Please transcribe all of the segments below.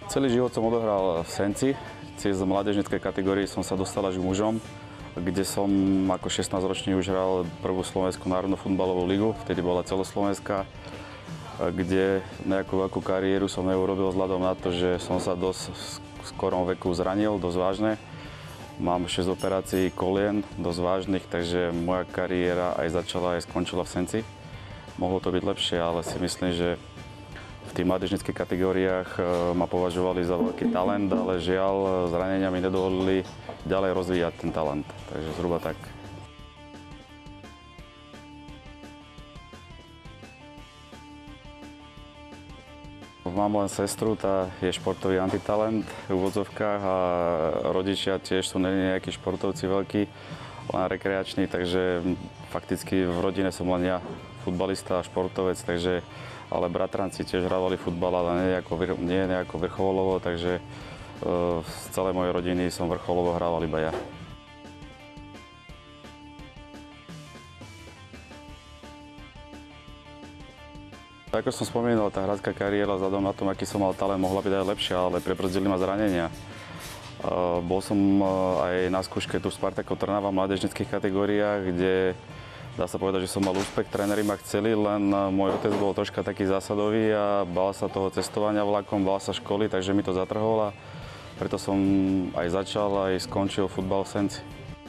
Celý život som odohral v Senci. Cez mládežníckej kategórii som sa dostal až k mužom, kde som ako 16-ročný už hral prvú slovenskú národnú futbalovú ligu, vtedy bola celoslovenská, kde nejakú veľkú kariéru som neurobil vzhľadom na to, že som sa dosť v skorom veku zranil, dosť vážne. Mám 6 operácií kolien, dosť vážnych, takže moja kariéra aj začala, aj skončila v Senci. Mohlo to byť lepšie, ale si myslím, že v tých mládežníckych kategóriách ma považovali za veľký talent, ale žiaľ, zranenia mi nedovolili ďalej rozvíjať ten talent. Takže zhruba tak. Mám len sestru, tá je športový antitalent v úvodzovkách a rodičia tiež sú nejakí športovci veľkí, len rekreační, takže fakticky v rodine som len ja, futbalista a športovec, takže ale bratranci tiež hrávali futbal, ale nie nejako vrcholovo, takže z celej mojej rodiny som vrcholovo hrával iba ja. Ako som spomínal, tá hráčska kariéra vzhľadom na tom, aký som mal talent, mohla byť aj lepšia, ale prebrzdili ma zranenia. Bol som aj na skúške tu v Spartaku Trnava v mládežníckych kategóriách, kde dá sa povedať, že som mal úspech, tréneri ma chceli, len môj otec bol troška taký zásadový a bál sa toho cestovania vlakom, bál sa školy, takže mi to zatrhol a preto som aj začal, aj skončil futbal v Senci.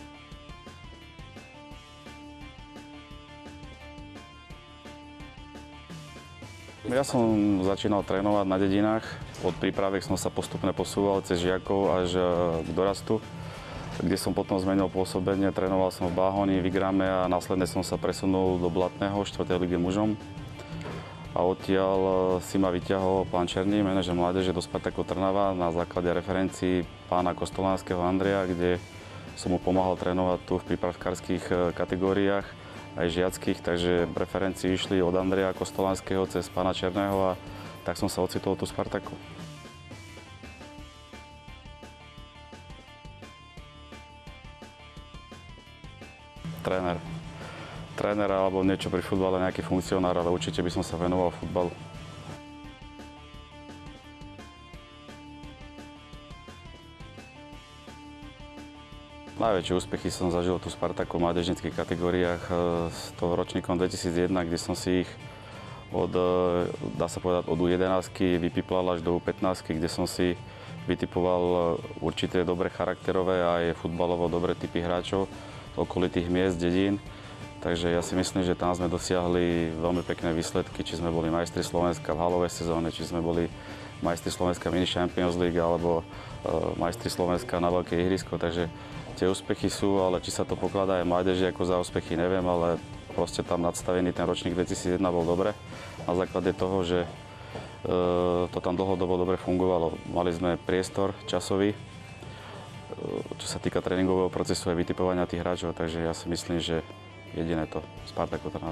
Ja som začínal trénovať na dedinách, od prípravek som sa postupne posúval cez žiakov až k dorastu, kde som potom zmenil pôsobenie, trénoval som v Báhoni, v Igrame a následne som sa presunul do Blatného, 4. ligy mužom. A odtiaľ si ma vyťahol pán Černý, manažer mládeže do Spartaku Trnava na základe referencií pána Kostolánskeho Andreja, kde som mu pomáhal trénovať tu v prípravkárskych kategóriách, aj žiackých, takže referencii išli od Andreja Kostolánskeho cez pána Černého a tak som sa ocitol tu v Spartaku. Tréner alebo niečo pri futbale, nejaký funkcionár, ale určite by som sa venoval futbalu. Najväčšie úspechy som zažil tu v Spartaku v mládežníckych kategóriách s toho ročníkom 2001, kde som si ich dá sa povedať, od U11 vypiplal až do U15, kde som si vytipoval určité dobré charakterové a aj futbalovo dobré typy hráčov z okolitých miest, dedín. Takže ja si myslím, že tam sme dosiahli veľmi pekné výsledky, či sme boli majstri Slovenska v halovej sezóne, či sme boli majstri Slovenska Mini Champions League alebo majstri Slovenska na veľké ihrisko. Takže tie úspechy sú, ale či sa to pokladá aj mládeži ako za úspechy, neviem, ale proste tam nadstavený ten ročník 2001 bol dobre. Na základe toho, že to tam dlhodobo dobre fungovalo. Mali sme priestor časový, čo sa týka tréningového procesu a vytipovania tých hráčov, takže ja si myslím, že jediné to, Spartaku Trnava.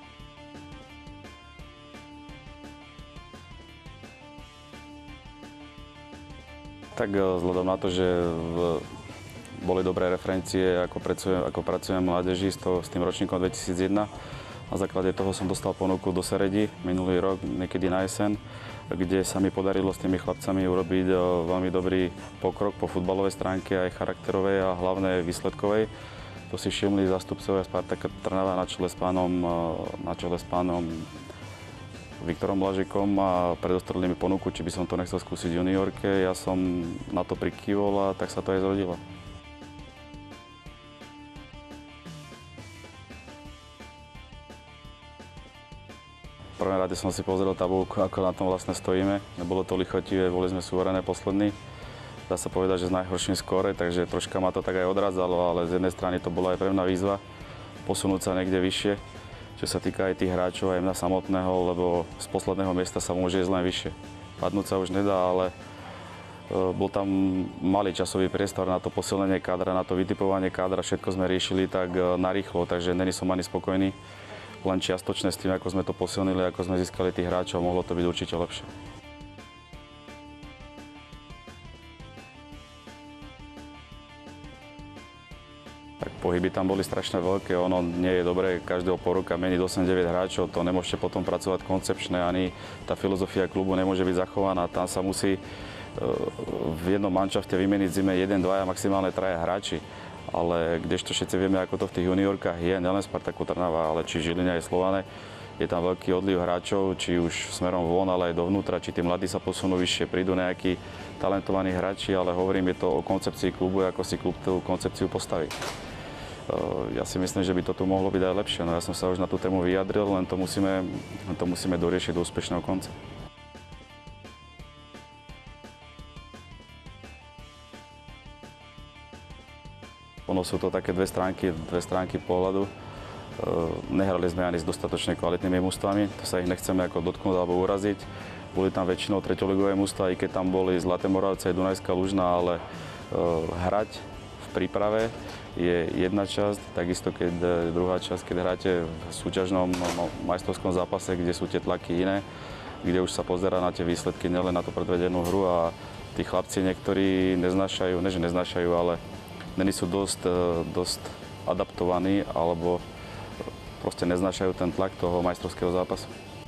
Tak vzhľadom na to, že boli dobré referencie, ako pracujem mládeži s tým ročníkom 2001, na základe toho som dostal ponuku do Seredi minulý rok, niekedy na jeseň, kde sa mi podarilo s tými chlapcami urobiť veľmi dobrý pokrok po futbalovej stránke, aj charakterovej a hlavne výsledkovej. To si všimli zástupcovia Spartaka Trnava na čele s pánom Viktorom Blažikom a predostreli mi ponuku, či by som to nechcel skúsiť v juniorke. Ja som na to prikývol a tak sa to aj zrodilo. V prvom rade som si pozrel tabuľku, ako na tom vlastne stojíme. Nebolo to lichotivé, boli sme suverénne poslední. Dá sa povedať, že s najhorším skóre, takže troška ma to tak aj odrádzalo, ale z jednej strany to bola aj pre mňa výzva posunúť sa niekde vyššie, čo sa týka aj tých hráčov, aj mňa samotného, lebo z posledného miesta sa môže ísť len vyššie. Padnúť sa už nedá, ale bol tam malý časový priestor na to posilnenie kádra, na to vytipovanie kádra, všetko sme riešili tak narýchlo, takže není som ani spokojný, len čiastočne s tým, ako sme to posilnili, ako sme získali tých hráčov, mohlo to byť určite lepšie. Tak pohyby tam boli strašne veľké, ono nie je dobré každého po roka meniť 8-9 hráčov, to nemôžete potom pracovať koncepčne, ani tá filozofia klubu nemôže byť zachovaná, tam sa musí v jednom manšafte vymeniť v zime 1, 2, maximálne 3 hráči. Ale kdežto všetci vieme, ako to v tých juniorkách je, nielen Spartaku Trnava, ale či Žiline aj Slovane, je tam veľký odliv hráčov, či už smerom von, ale aj dovnútra, či tí mladí sa posunú vyššie, prídu nejakí talentovaní hráči, ale hovorím, je to o koncepcii klubu, ako si klub tú koncepciu postaví. Ja si myslím, že by to tu mohlo byť aj lepšie. No ja som sa už na tú tému vyjadril, len to musíme doriešiť do úspešného konca. Ono sú to také dve stránky pohľadu. Nehrali sme ani s dostatočne kvalitnými mužstvami, to sa ich nechceme ako dotknúť alebo uraziť. Boli tam väčšinou treťoligové mužstvá, i keď tam boli Zlaté Moravce aj Dunajská Lužná, ale hrať v príprave je jedna časť, takisto druhá časť, keď hráte v súťažnom majstrovskom zápase, kde sú tie tlaky iné, kde už sa pozerá na tie výsledky, nielen na tú predvedenú hru a tí chlapci niektorí neznášajú, ale není sú dosť adaptovaní alebo proste neznášajú ten tlak toho majstrovského zápasu.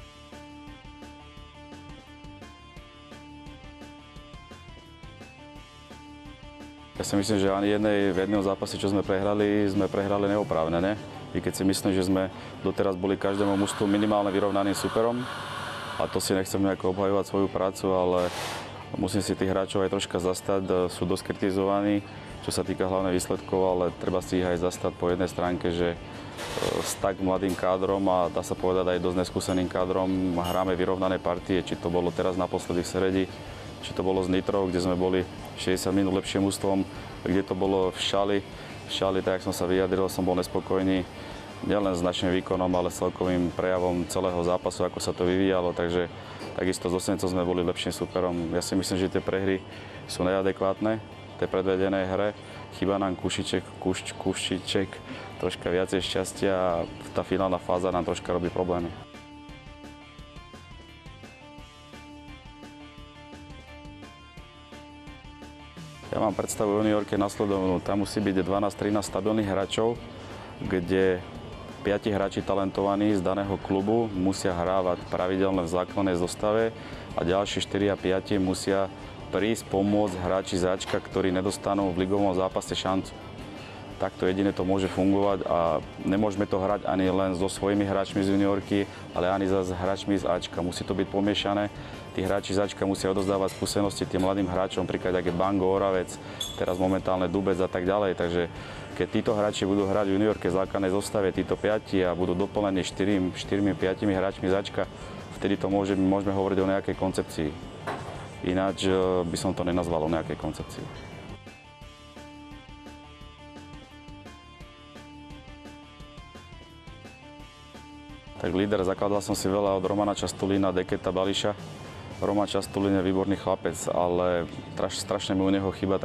Ja si myslím, že ani v jednom zápase, čo sme prehrali neoprávne, ne? I keď si myslím, že sme doteraz boli každému mužstvu minimálne vyrovnaným superom a to si nechcem nejako obhajovať svoju prácu, ale musím si tých hráčov aj troška zastať, sú dosť kritizovaní, čo sa týka hlavne výsledkov, ale treba si ich aj zastať po jednej stránke, že s tak mladým kádrom a dá sa povedať aj dosť neskúseným kádrom hráme vyrovnané partie, či to bolo teraz naposledy v Seredi, či to bolo s Nitrou, kde sme boli 60 minút lepším ústvom, kde to bolo v Šali. V Šali, tak jak som sa vyjadril, som bol nespokojný nielen s našim výkonom, ale s celkovým prejavom celého zápasu, ako sa to vyvíjalo, takže takisto s Osenicou sme boli lepším superom. Ja si myslím, že tie prehry sú neadekvátne tej predvedenej hre. Chýba nám Kuščiček, troška viacej šťastia a tá finálna fáza nám troška robí problémy. Ja mám predstavu juniorke nasledovnú. Tam musí byť 12-13 stabilných hráčov, kde 5 hráči talentovaní z daného klubu musia hrávať pravidelne v základnej zostave a ďalší 4 a 5 musia prísť pomôcť hráči záčka, ktorí nedostanú v ligovom zápase šancu. Takto jedine to môže fungovať a nemôžeme to hrať ani len so svojimi hráčmi z juniorky, ale ani s hráčmi z Ačka. Musí to byť pomiešané. Tí hráči z Ačka musia odozdávať skúsenosti tým mladým hráčom, napríklad ako Bango, Oravec, teraz momentálne Dubec a tak ďalej. Takže keď títo hráči budú hrať v juniorke v základnej zostave, títo 5 a budú doplnení 4-5 hráčmi z Ačka, vtedy to môžeme hovoriť o nejakej koncepcii. Ináč by som to nenazval o nejakej koncepcii. Tak líder, zakladal som si veľa od Romana Častulína, Deketa Bališa. Roman Častulín je výborný chlapec, ale strašne mi u neho chýba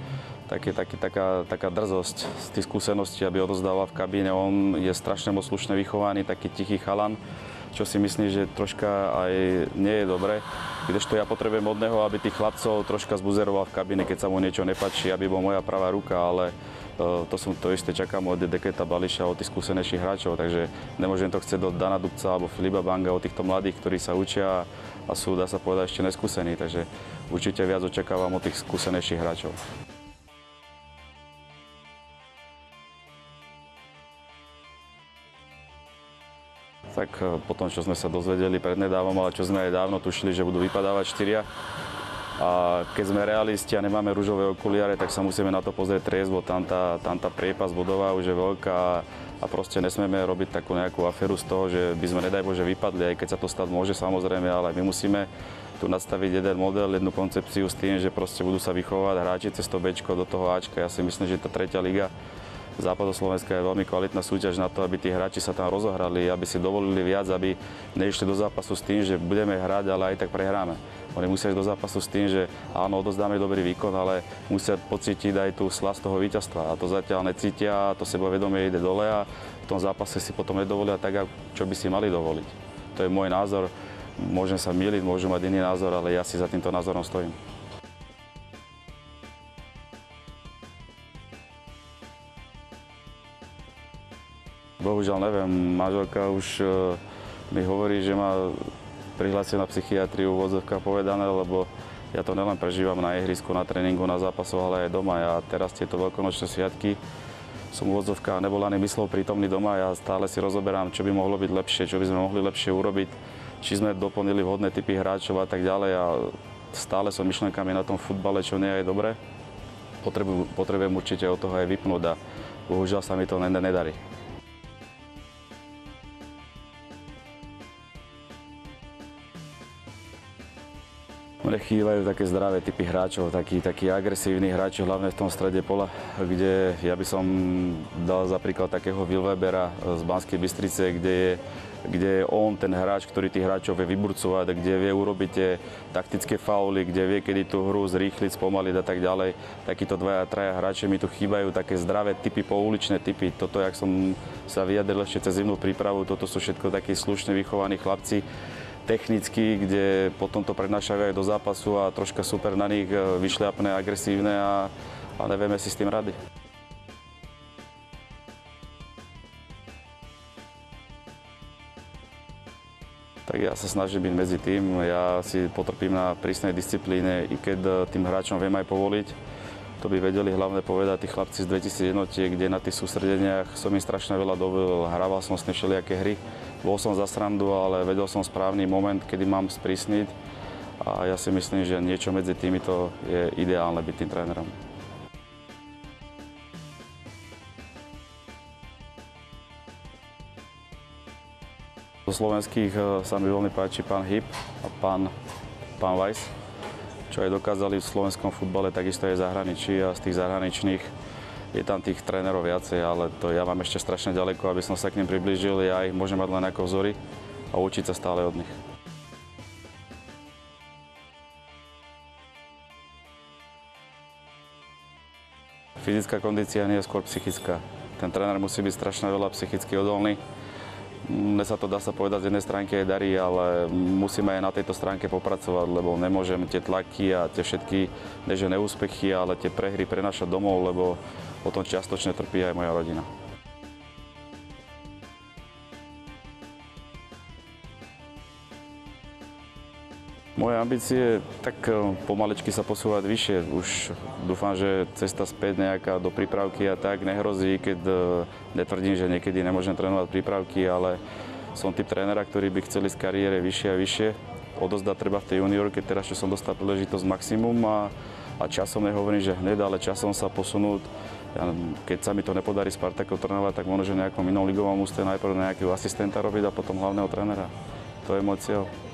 taká drzosť z tých skúseností, aby odozdával v kabíne. On je strašne moc slušne vychovaný, taký tichý chalan, čo si myslím, že troška aj nie je dobre. Kdežto ja potrebujem od neho, aby tých chlapcov troška zbuzeroval v kabíne, keď sa mu niečo nepáči, aby bol moja pravá ruka, ale to isté čakám od Deketa Bališa, od tých skúsenejších hráčov, takže nemôžem to chcieť od Dana Dubca alebo Filipa Banga, od týchto mladých, ktorí sa učia a sú, dá sa povedať, ešte neskúsení, takže určite viac očakávam od tých skúsenejších hráčov. Tak potom, čo sme sa dozvedeli prednedávom, ale čo sme aj dávno tušili, že budú vypadávať 4. A keď sme realisti a nemáme ružové okuliare, tak sa musíme na to pozrieť triezvo. Tam tá priepas bodová už je veľká a proste nesmieme robiť takú nejakú aféru z toho, že by sme, nedaj Bože, vypadli, aj keď sa to stať môže samozrejme, ale my musíme tu nastaviť jeden model, jednu koncepciu s tým, že proste budú sa vychovať hráči cez to Bčko do toho Ačka. Ja si myslím, že tá 3. liga Západoslovenská je veľmi kvalitná súťaž na to, aby tí hráči sa tam rozohrali, aby si dovolili viac, aby neišli do zápasu s tým, že budeme hrať, ale aj tak prehráme. Oni musia ísť do zápasu s tým, že áno, odozdáme dobrý výkon, ale musia pocítiť aj tú slasť toho víťazstva. A to zatiaľ necítia, to sebavedomie ide dole a v tom zápase si potom nedovolia tak, čo by si mali dovoliť. To je môj názor. Môžem sa mýliť, môžem mať iný názor, ale ja si za týmto názorom stojím. Bohužiaľ neviem, manželka už mi hovorí, že ma prihlásia na psychiatriu, v odzovkách povedané, lebo Ja to nelen prežívam na ihrisku, na tréningu, na zápasoch, ale aj doma. Ja teraz tieto veľkonočné sviatky som v úvodzovkách nebol ani myslov prítomný doma. Ja stále si rozoberám, čo by mohlo byť lepšie, čo by sme mohli lepšie urobiť, či sme doplnili vhodné typy hráčov a tak ďalej. A stále som myšlenkami na tom futbale, čo nie je dobré. Potrebujem určite od toho aj vypnúť a bohužiaľ sa mi to nedarí. Mne chýbajú také zdravé typy hráčov, takí agresívni hráči, hlavne v tom strede pola, kde ja by som dal za príklad takého Wilwebera z Banskej Bystrice, kde je on ten hráč, ktorý tých hráčov vie vyburcovať, kde vie urobiť tie taktické fauly, kde vie, kedy tú hru zrýchliť, spomaliť a tak ďalej. Takíto dvaja, traja hráči mi tu chýbajú, také zdravé typy, pouličné typy. Toto, jak som sa vyjadril ešte cez zimnú prípravu, toto sú všetko takí slušne vychovaní chlapci, technicky, kde potom to prednášajú aj do zápasu a troška super na nich vyšliapné, agresívne a nevieme si s tým rady. Tak ja sa snažím byť medzi tým, ja si potrpím na prísnej disciplíne, i keď tým hráčom viem aj povoliť. To by vedeli hlavne povedať tí chlapci z 2001, kde na tých sústredeniach som im strašne veľa dovolil, hrával som s nimi všelijaké hry. Bol som za srandu, ale vedel som správny moment, kedy mám sprísniť a ja si myslím, že niečo medzi týmito je ideálne byť tým trénerom. Zo slovenských sa mi veľmi páči pán Hip a pán Weiss, čo aj dokázali v slovenskom futbale, takisto aj v zahraničí a z tých zahraničných je tam tých trénerov viacej, ale to ja mám ešte strašne ďaleko, aby som sa k nim priblížil. Ja ich môžem mať len ako vzory a učiť sa stále od nich. Fyzická kondícia nie je skôr psychická. Ten tréner musí byť strašne veľa psychicky odolný. Mne sa to, dá sa povedať, z jednej stránky aj darí, ale musíme aj na tejto stránke popracovať, lebo nemôžem tie tlaky a tie všetky, neže neúspechy, ale tie prehry prenášať domov, lebo potom čiastočne trpí aj moja rodina. Moje ambície tak pomaličky sa posúvať vyššie. Už dúfam, že cesta späť nejaká do prípravky a tak nehrozí, keď netvrdím, že niekedy nemôžem trénovať prípravky, ale som typ trénera, ktorý by chceli z kariére vyššie a vyššie. Odozdať treba v tej juniorke, teraz čo som dostal príležitosť maximum a časom nehovorím, že hneď, ale časom sa posunúť. Keď sa mi to nepodarí Spartakom trénovať, tak možno, že nejakom inom ligovom ústve najprv nejakého asistenta robiť a potom hlavného trénera. To je môj cieľ.